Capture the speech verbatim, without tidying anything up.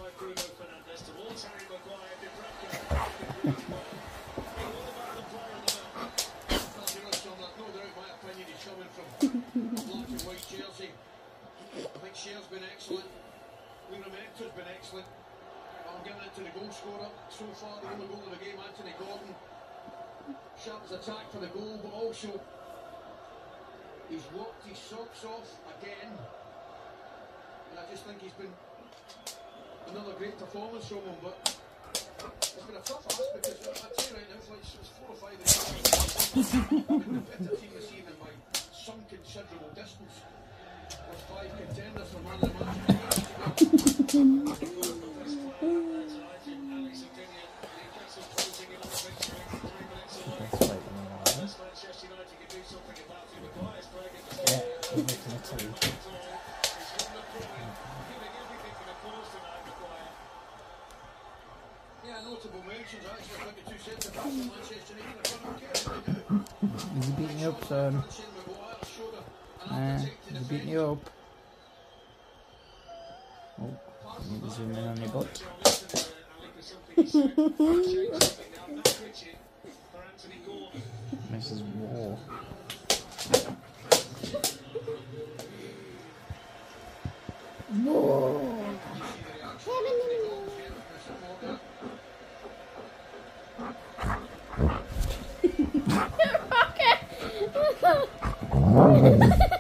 Shear's been excellent. Liverpool's been excellent. I'm giving it to the goal scorer so far, the only goal of the game, Anthony Gordon. Sharp's attack for the goal, but also he's worked his socks off again. And I just think he's been another great performance from him, but it's been a tough ask because I tell you right now, it's like it's four or five of the better team this evening by some considerable distance. There's five contenders for man of the match. Is he beating you up, son? Uh, is he beating you up? Oh, you need to zoom in on your butt. Missus War. Whoa! Okay.